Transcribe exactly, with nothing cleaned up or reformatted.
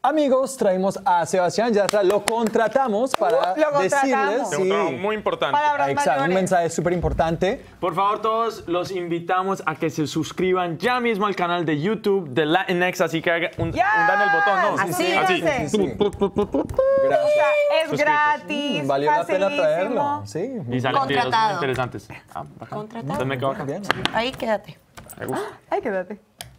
Amigos, traemos a Sebastián Yatra, lo contratamos para Uh, lo decirles contratamos. Es un trabajo muy importante. Palabras exacto, un mayores. mensaje súper importante. Por favor, todos los invitamos a que se suscriban ya mismo al canal de YouTube de Latinx, así que hagan un, un dan el botón, ¿no? Así, Sí, así. Sí, sí. O Gracias. sea, es Suscritos. gratis, Valió la pena facilísimo. traerlo. Sí. Y salen videos muy Contratado. interesantes. Ah, bacán. Contratado. Entonces me quedo acá. Bien. Ahí quédate. Me gusta. Ay, quédate.